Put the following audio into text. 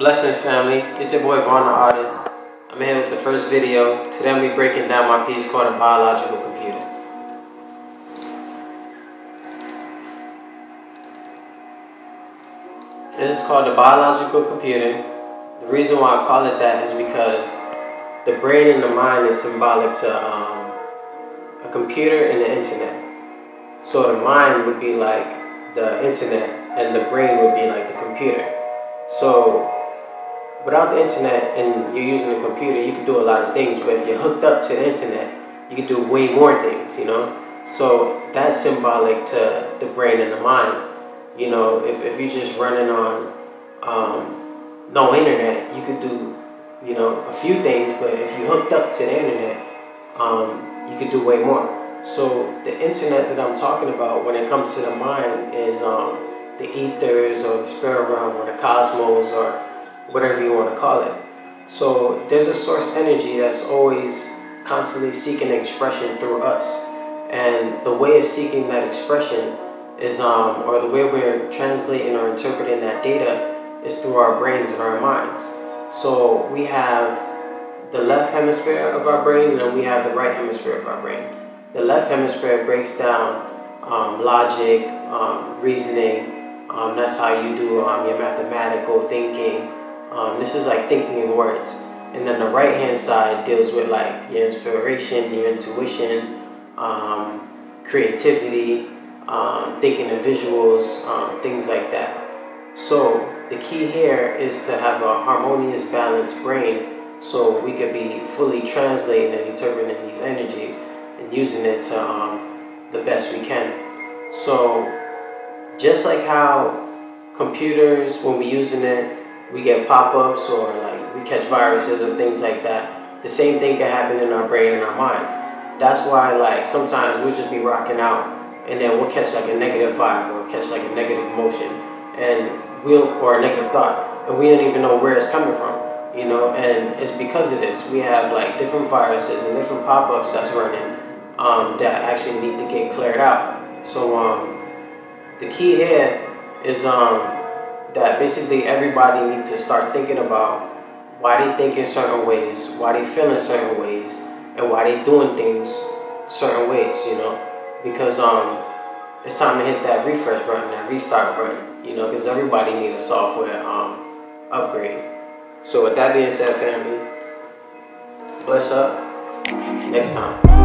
Blessings, family. It's your boy Vaughn the Artist. I'm here with the first video. Today I'm going to be breaking down my piece called A Biological Computer. This is called the biological computer. The reason why I call it that is because the brain and the mind is symbolic to a computer and the internet. So the mind would be like the internet and the brain would be like the computer. So without the internet and you're using a computer, you can do a lot of things, but if you're hooked up to the internet, you can do way more things, you know? So that's symbolic to the brain and the mind. You know, if you're just running on no internet, you could do, you know, a few things, but if you hooked up to the internet, you could do way more. So the internet that I'm talking about when it comes to the mind is the ethers or the spirit realm or the cosmos or whatever you want to call it. So there's a source energy that's always constantly seeking expression through us. And the way of seeking that expression is, or the way we're translating or interpreting that data is through our brains and our minds. So we have the left hemisphere of our brain and we have the right hemisphere of our brain. The left hemisphere breaks down logic, reasoning. That's how you do your mathematical thinking. This is like thinking in words. And then the right hand side deals with like your inspiration, your intuition, creativity, thinking of visuals, things like that. So the key here is to have a harmonious, balanced brain so we could be fully translating and interpreting these energies and using it to the best we can. So just like how computers, when we're using it, we get pop-ups or like we catch viruses or things like that, the same thing can happen in our brain and our minds. That's why like sometimes we'll just be rocking out and then we'll catch like a negative vibe or catch like a negative emotion or a negative thought, and we don't even know where it's coming from, you know. And it's because of this. We have like different viruses and different pop-ups that's running that actually need to get cleared out. So the key here is that basically everybody needs to start thinking about why they think in certain ways, why they feel in certain ways, and why they doing things certain ways, you know. Because it's time to hit that refresh button, that restart button, you know, because everybody needs a software upgrade. So with that being said, family, bless up. Next time.